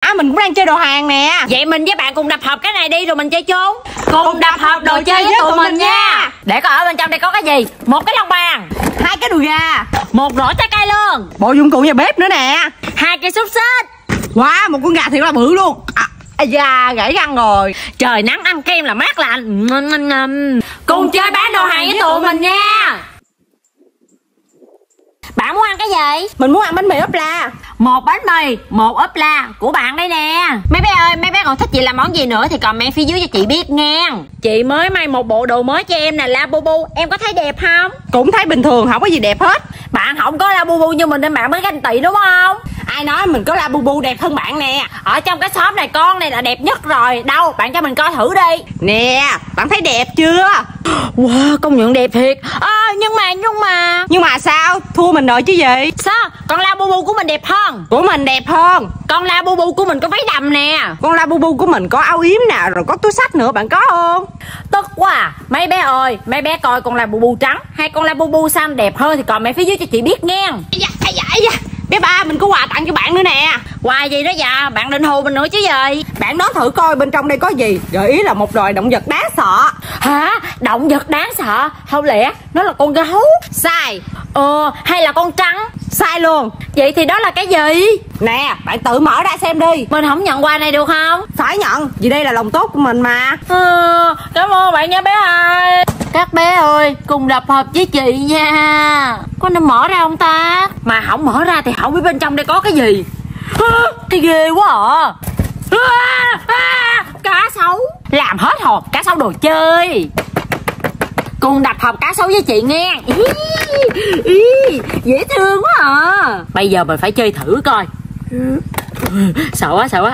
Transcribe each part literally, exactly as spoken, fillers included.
hả? Mình cũng đang chơi đồ hàng nè. Vậy mình với bạn cùng đập hộp cái này đi rồi mình chơi chung. Cùng đập hộp đồ chơi với tụi mình nha. Để coi ở bên trong đây có cái gì. Một cái lông bàn, Hai cái đùi gà, một rổ trái cây lương, bộ dụng cụ nhà bếp nữa nè. hai cây xúc xích. Wow, một con gà thiệt là bự luôn. À, da gãy răng rồi. Trời nắng ăn kem là mát lạnh. Cùng chơi bán đồ hàng với tụi mình nha. Bạn muốn ăn cái gì? Mình muốn ăn bánh mì ốp la. Một bánh mì, một ốp la của bạn đây nè. Mấy bé ơi, mấy bé còn thích chị làm món gì nữa thì comment phía dưới cho chị biết nghe. Chị mới may một bộ đồ mới cho em nè Labubu. Em có thấy đẹp không? Cũng thấy bình thường, không có gì đẹp hết. Bạn không có Labubu như mình nên bạn mới ganh tị đúng không? Ai nói mình có Labubu đẹp hơn bạn nè. Ở trong cái shop này con này là đẹp nhất rồi. Đâu, bạn cho mình coi thử đi. Nè, bạn thấy đẹp chưa? Wow, công nhận đẹp thiệt. À, nhưng mà, nhưng mà Nhưng mà sao? Thua mình rồi chứ gì? Sao? Con Labubu của mình đẹp hơn. Của mình đẹp hơn. Con Labubu của mình có váy đầm nè. Con Labubu của mình có áo yếm nè, rồi có túi xách nữa, bạn có không? Tức quá à. Mấy bé ơi, mấy bé coi con Labubu trắng hay con Labubu xanh đẹp hơn thì comment phía dưới cho chị biết nghe. Dạ, dạ, dạ. Bé ba, mình có quà tặng cho bạn nữa nè. Quà gì đó dạ? Bạn định hù mình nữa chứ gì? Bạn đoán thử coi bên trong đây có gì. Gợi ý là một loài động vật đáng sợ. Hả? Động vật đáng sợ? Không lẽ nó là con gấu? Sai. Ờ, hay là con trắng? Sai luôn. Vậy thì đó là cái gì? Nè, bạn tự mở ra xem đi. Mình không nhận quà này được không? Phải nhận, vì đây là lòng tốt của mình mà. Ờ, cảm ơn bạn nha bé ơi. Các bé ơi, cùng đập hộp với chị nha. Có nên mở ra không ta? Mà không mở ra thì không biết bên trong đây có cái gì. À, cái ghê quá à. À, à, cá sấu. Làm hết hộp cá sấu đồ chơi. Cùng đập hộp cá sấu với chị nghe. Ý, ý, dễ thương quá à. Bây giờ mình phải chơi thử coi. Sợ quá, sợ quá.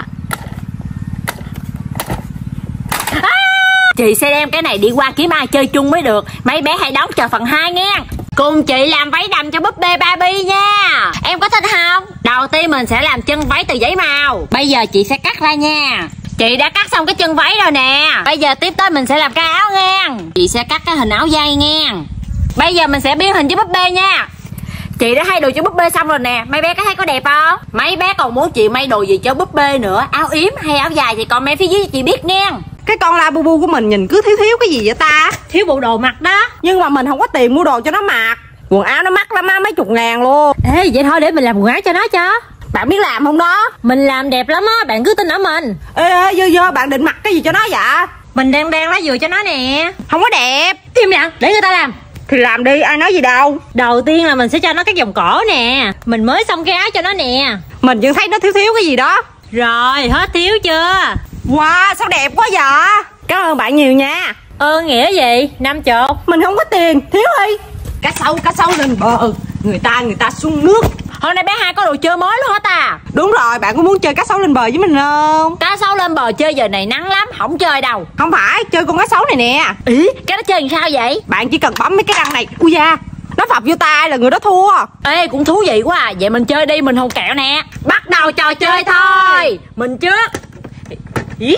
À, chị sẽ đem cái này đi qua kiếm ai chơi chung mới được. Mấy bé hãy đón chờ phần hai nghe. Cùng chị làm váy đầm cho búp bê Barbie nha. Em có thích không? Đầu tiên mình sẽ làm chân váy từ giấy màu. Bây giờ chị sẽ cắt ra nha. Chị đã cắt xong cái chân váy rồi nè. Bây giờ tiếp tới mình sẽ làm cái áo nghe. Chị sẽ cắt cái hình áo dây nghe. Bây giờ mình sẽ biên hình cho búp bê nha. Chị đã thay đồ cho búp bê xong rồi nè. Mấy bé có thấy có đẹp không? Mấy bé còn muốn chị may đồ gì cho búp bê nữa? Áo yếm hay áo dài thì comment phía dưới cho chị biết nghe. Cái con Labubu của mình nhìn cứ thiếu thiếu cái gì vậy ta? Thiếu bộ đồ mặc đó. Nhưng mà mình không có tiền mua đồ cho nó mặc. Quần áo nó mắc lắm á, mấy chục ngàn luôn. Ê, vậy thôi để mình làm quần áo cho nó cho. Bạn biết làm không đó? Mình làm đẹp lắm á, bạn cứ tin ở mình. Ê, ê, dơ dơ, bạn định mặc cái gì cho nó vậy? Mình đang đang lá dừa cho nó nè. Không có đẹp. Im lặng, để người ta làm. Thì làm đi, ai nói gì đâu. Đầu tiên là mình sẽ cho nó cái vòng cổ nè. Mình mới xong cái áo cho nó nè. Mình vẫn thấy nó thiếu thiếu cái gì đó. Rồi, hết thiếu chưa? Wow, sao đẹp quá vậy? Cảm ơn bạn nhiều nha. Ơn nghĩa gì? Năm chục. Mình không có tiền, thiếu đi. Cá sấu, cá sấu lên bờ. Người ta, người ta xuống nước. Hôm nay bé hai có đồ chơi mới luôn hả ta? Đúng rồi, bạn có muốn chơi cá sấu lên bờ với mình không? Cá sấu lên bờ chơi giờ này nắng lắm, không chơi đâu. Không phải, chơi con cá sấu này nè. Ý, cái đó chơi làm sao vậy? Bạn chỉ cần bấm mấy cái răng này. Ui da, nó phập vô tay là người đó thua. Ê, cũng thú vị quá à. Vậy mình chơi đi, mình hùng kẹo nè. Bắt đầu trò chơi thôi. Mình trước. Ý.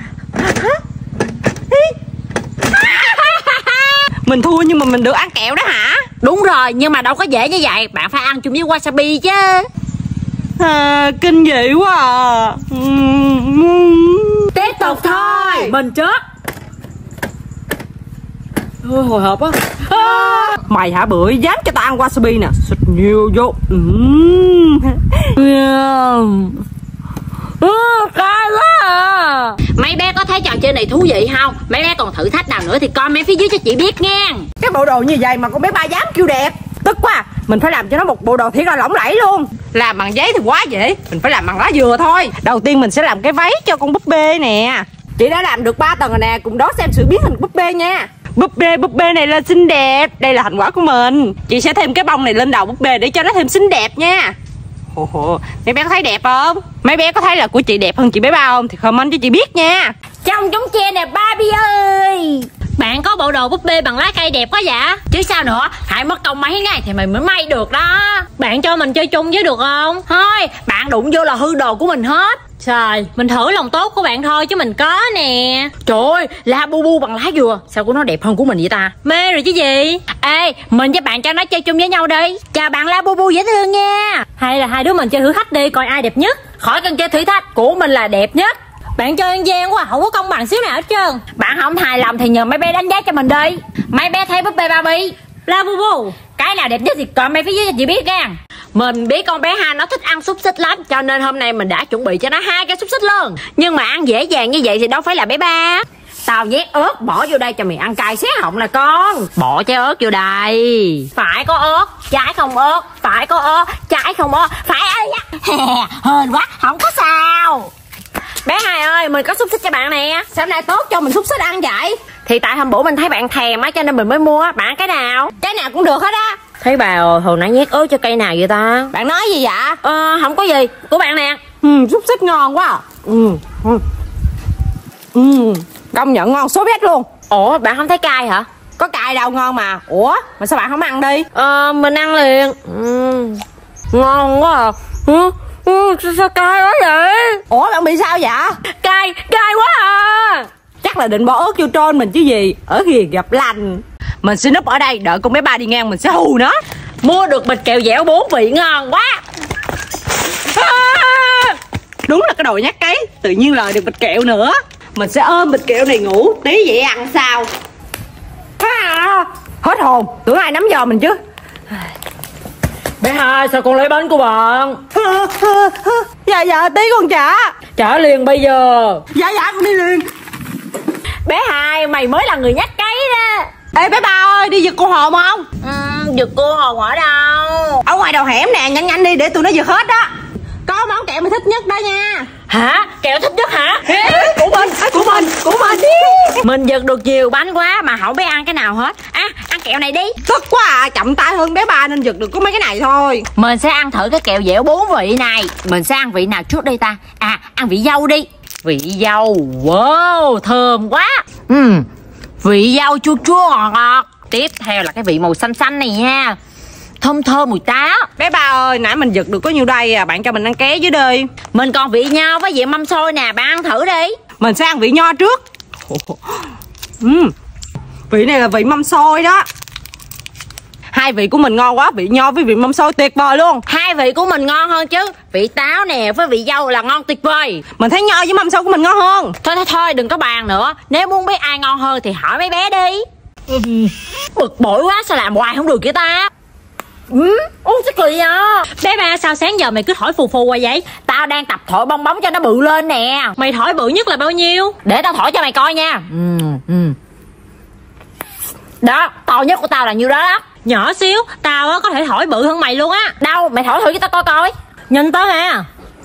Mình thua nhưng mà mình được ăn kẹo đó hả? Đúng rồi, nhưng mà đâu có dễ như vậy. Bạn phải ăn chung với wasabi chứ. À, kinh dị quá à. Tiếp tục thôi. Mình trước. Ôi, hồi hộp quá à. Mày hả bưởi, dám cho tao ăn wasabi nè. Xịt nhiều vô. Cay quá à. Mấy bé có thấy trò chơi này thú vị không? Mấy bé còn thử thách nào nữa thì comment phía dưới cho chị biết nghe. Cái bộ đồ như vậy mà con bé ba dám kêu đẹp. Tức quá. Mình phải làm cho nó một bộ đồ thiệt là lỏng lẫy luôn. Làm bằng giấy thì quá dễ. Mình phải làm bằng lá dừa thôi. Đầu tiên mình sẽ làm cái váy cho con búp bê nè. Chị đã làm được ba tầng rồi nè. Cùng đón xem sự biến hình búp bê nha. Búp bê, búp bê này là xinh đẹp. Đây là thành quả của mình. Chị sẽ thêm cái bông này lên đầu búp bê để cho nó thêm xinh đẹp nha. Ồ, ồ, mấy bé có thấy đẹp không? Mấy bé có thấy là của chị đẹp hơn chị bé ba không? Thì comment cho chị biết nha. Trong chúng che nè Barbie ơi. Bạn có bộ đồ búp bê bằng lá cây đẹp quá vậy? Chứ sao nữa, hãy mất công mấy ngày thì mình mới may được đó. Bạn cho mình chơi chung với được không? Thôi, bạn đụng vô là hư đồ của mình hết. Trời, mình thử lòng tốt của bạn thôi chứ mình có nè. Trời ơi, Labubu bằng lá dừa, sao của nó đẹp hơn của mình vậy ta? Mê rồi chứ gì. Ê, mình với bạn cho nó chơi chung với nhau đi. Chào bạn Labubu dễ thương nha. Hay là hai đứa mình chơi thử thách đi, coi ai đẹp nhất. Khỏi cần chơi thử thách, của mình là đẹp nhất. Bạn chơi ăn gian quá, không có công bằng xíu nào hết trơn. Bạn không hài lòng thì nhờ mấy bé đánh giá cho mình đi. Mấy bé thấy búp bê Barbie, Labubu, cái nào đẹp nhất thì comment phía dưới cho chị biết nha. Mình biết con bé Ha nó thích ăn xúc xích lắm, cho nên hôm nay mình đã chuẩn bị cho nó hai cái xúc xích luôn. Nhưng mà ăn dễ dàng như vậy thì đâu phải là bé ba. Tao nhét ớt bỏ vô đây cho mày ăn cay xé họng nè con. Bỏ trái ớt vô đây. Phải có ớt, trái không ớt. Phải có ớt, trái không ớt. Phải ơi. Hên quá, không có sao. Bé Hai ơi, mình có xúc xích cho bạn nè. Sao hôm nay tốt cho mình xúc xích ăn vậy? Thì tại hôm bữa mình thấy bạn thèm á cho nên mình mới mua. Bạn cái nào? Cái nào cũng được hết á. Thấy bà hồi nãy nhét ớt cho cây nào vậy ta? Bạn nói gì vậy? Ờ, không có gì. Của bạn nè. Ừ, xúc xích ngon quá à. Ừ. Ừ. Ừ. Công nhận ngon số bét luôn. Ủa, bạn không thấy cay hả? Có cay đâu, ngon mà. Ủa, mà sao bạn không ăn đi? Ờ, mình ăn liền. Ừ. Ngon quá à. Ừ. Ừ, sao, sao cay quá vậy? Ủa, bạn bị sao vậy? Cay, cay quá à. Chắc là định bỏ ớt vô trôn mình chứ gì. Ở kìa gặp lành. Mình sẽ núp ở đây đợi con bé Ba đi ngang mình sẽ hù nó. Mua được bịch kẹo dẻo bốn vị ngon quá à, đúng là cái đồ nhát cái. Tự nhiên lời được bịch kẹo nữa. Mình sẽ ôm bịch kẹo này ngủ tí vậy ăn sao à, hết hồn. Tưởng ai nắm giò mình chứ. Bé Hai, sao con lấy bánh của bạn? Dạ dạ tí con trả. Trả liền bây giờ. Dạ dạ con đi liền. Bé Hai, mày mới là người nhát cái đó. Ê bé Ba ơi, đi giật cô hồn không? Ừ, giật cô hồn ở đâu? Ở ngoài đầu hẻm nè, nhanh nhanh đi để tụi nó giật hết đó. Có món kẹo mày thích nhất đó nha. Hả? Kẹo thích nhất hả? Ê, của mình, của mình, của mình đi. Mình giật được nhiều bánh quá mà không biết ăn cái nào hết. À, ăn kẹo này đi. Tức quá à, chậm tay hơn bé Ba nên giật được có mấy cái này thôi. Mình sẽ ăn thử cái kẹo dẻo bốn vị này. Mình sẽ ăn vị nào trước đây ta? À, ăn vị dâu đi. Vị dâu, wow, thơm quá. Ừ, vị dâu chua chua ngọt ngọt. Tiếp theo là cái vị màu xanh xanh này nha. Thơm thơm mùi táo. Bé Ba ơi, nãy mình giật được có nhiêu đây à, bạn cho mình ăn ké dưới đi. Mình còn vị nho với vị mâm xôi nè, bạn ăn thử đi. Mình sẽ ăn vị nho trước. uhm, Vị này là vị mâm xôi đó. Hai vị của mình ngon quá, vị nho với vị mâm xôi tuyệt vời luôn. Hai vị của mình ngon hơn chứ. Vị táo nè với vị dâu là ngon tuyệt vời. Mình thấy nho với mâm xôi của mình ngon hơn. Thôi thôi thôi, đừng có bàn nữa. Nếu muốn biết ai ngon hơn thì hỏi mấy bé đi. Bực bội quá, sao làm hoài không được vậy ta? Ừ, uống sức cười à. Bé Ba, sao sáng giờ mày cứ thổi phù phù qua vậy? Tao đang tập thổi bong bóng cho nó bự lên nè. Mày thổi bự nhất là bao nhiêu? Để tao thổi cho mày coi nha. Ừ, ừ. Đó, to nhất của tao là nhiêu đó đó. Nhỏ xíu, tao á có thể thổi bự hơn mày luôn á. Đâu, mày thổi thử cho tao coi coi. Nhìn tới nè.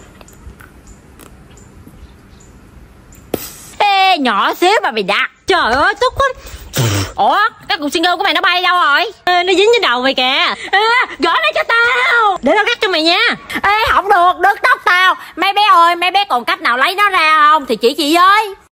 Ê, nhỏ xíu mà mày đặt. Trời ơi, tức quá. Ủa, cái cục xương của mày nó bay đâu rồi? Ê, nó dính trên đầu mày kìa. Ê, gõ nó cho tao. Để tao cắt cho mày nha. Ê, không được, đứt tóc tao. Mấy bé ơi, mấy bé còn cách nào lấy nó ra không thì chỉ chị ơi.